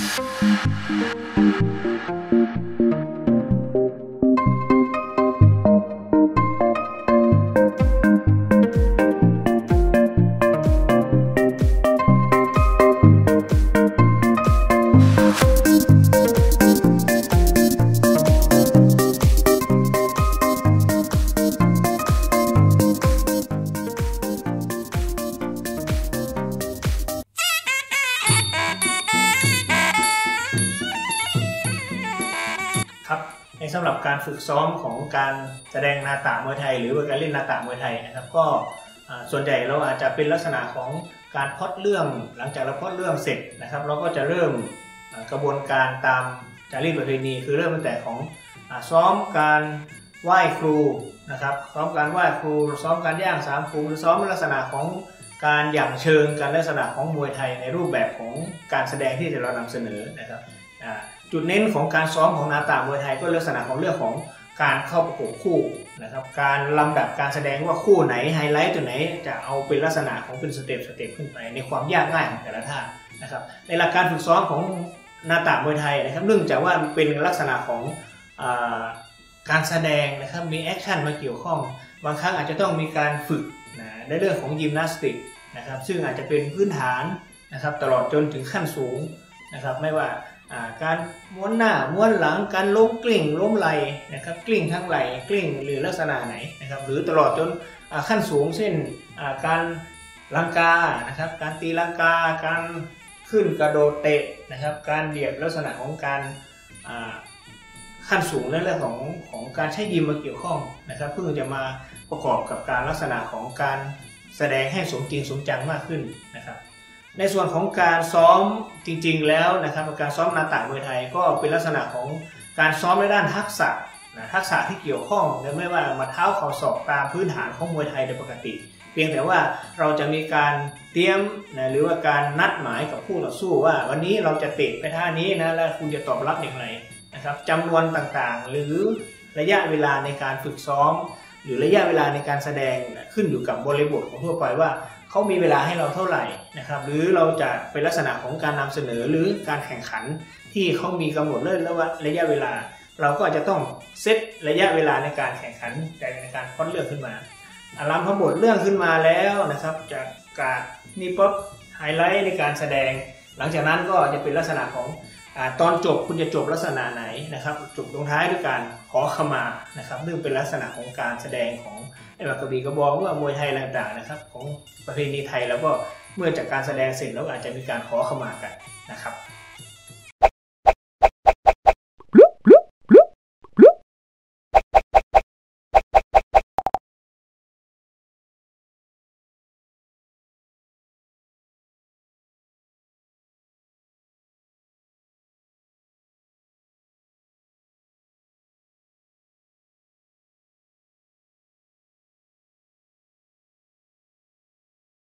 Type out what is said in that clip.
ครับในสำหรับการฝึกซ้อมของการแสดงนาตะมวยไทยหรือว่าการเล่นนาตะมวยไทยนะครับก็ส่วนใหญ่เราอาจจะเป็นลักษณะของการพล็อตเรื่องหลังจากเราพล็อตเรื่องเสร็จนะครับเราก็จะเริ่มกระบวนการตามจารีตประเพณีคือเริ่มตั้งแต่ของซ้อมการไหว้ครูนะครับซ้อมการไหว้ครูซ้อมการย่างสามครูหรือซ้อมลักษณะของการหยั่งเชิงการลักษณะของมวยไทยในรูปแบบของการแสดงที่เรานำเสนอนะครับจุดเน้นของการซ้อมของนาตะมวยไทยก็ลักษณะของเรื่องของการเข้าประกบคู่นะครับการลำดับการแสดงว่าคู่ไหนไฮไลท์ตัวไหนจะเอาเป็นลักษณะของเป็นสเต็ปขึ้นไปในความยากง่ายของแต่ละท่านะครับในหลักการฝึกซ้อมของนาตะมวยไทยนะครับเนื่องจากว่าเป็นลักษณะของการแสดงนะครับมีแอคชั่นมาเกี่ยวข้องบางครั้งอาจจะต้องมีการฝึกในเรื่องของยิมนาสติกนะครับซึ่งอาจจะเป็นพื้นฐานนะครับตลอดจนถึงขั้นสูงนะครับไม่ว่าการม้วนหน้าม้วนหลังการล้มกลิ้งล้มไหลนะครับกลิ้งทั้งไหลกลิ้งหรือลักษณะไหนนะครับหรือตลอดจนขั้นสูงเช่นการลังกานะครับการตีลังกาการขึ้นกระโดดเตะนะครับการเบียดลักษณะของการขั้นสูงในเรื่องของการใช้ยิมมาเกี่ยวข้องนะครับเพื่อจะมาประกอบกับการลักษณะของการแสดงให้สมจริงสมจังมากขึ้นนะครับในส่วนของการซ้อมจริงๆแล้วนะครับการซ้อมนาตะมวยไทยก็เป็นลักษณะของการซ้อมในด้านทักษะที่เกี่ยวข้องไม่ว่ามาเท้าเข่าศอกตามพื้นฐานของมวยไทยโดยปกติเพียงแต่ว่าเราจะมีการเตรียมหรือว่าการนัดหมายกับผู้ต่อสู้ว่าวันนี้เราจะเตะไปท่านี้นะแล้วคุณจะตอบรับอย่างไรนะครับจำนวนต่างๆหรือระยะเวลาในการฝึกซ้อมหรือระยะเวลาในการแสดงขึ้นอยู่กับบริบทของทั่วไปว่าเขามีเวลาให้เราเท่าไหร่นะครับหรือเราจะเป็นลักษณะของการนำเสนอหรือการแข่งขันที่เขามีกำหนดแล้วว่าระยะเวลาเราก็จะต้องเซตระยะเวลาในการแข่งขันในการพล็อตเรื่องขึ้นมาลำพบทเรื่องขึ้นมาแล้วนะครับจากการนี่ป๊อปไฮไลท์ในการแสดงหลังจากนั้นก็จะเป็นลักษณะของตอนจบคุณจะจบลักษณะไหนนะครับจบตรงท้ายด้วยการขอขมานะครับซึ่งเป็นลักษณะของการแสดงของไอ้กระบี่กระบองว่ามวยไทยต่างๆนะครับของประเพณีไทยแล้วก็เมื่อจากการแสดงเสร็จแล้วอาจจะมีการขอขมากันนะครับ